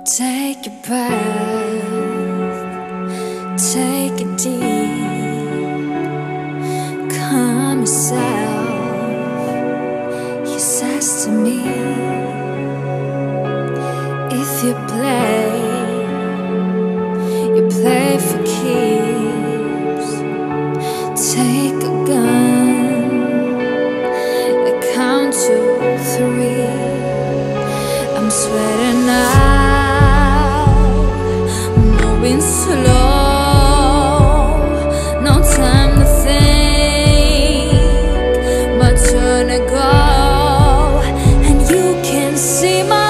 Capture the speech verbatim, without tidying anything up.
Take a breath, take it deep, calm yourself. He says to me, if you play, you play for keeps. Take a gun, I count to three. I'm sweating out, moving slow, no time to think, my turn to go, and you can see my